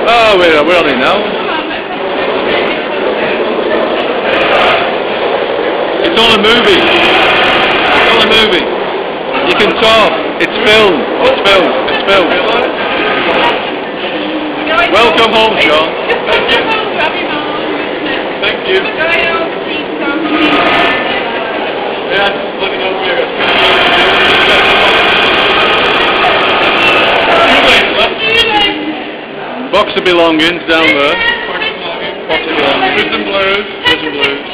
Oh, we're on it now. It's on a movie. It's on a movie. You can talk. It's film. It's film. It's film. Welcome home, Sean. Thank you. Thank you. Yeah, looking over here. Box of belongings down there. Box of belongings. Prison blues. Prison blues.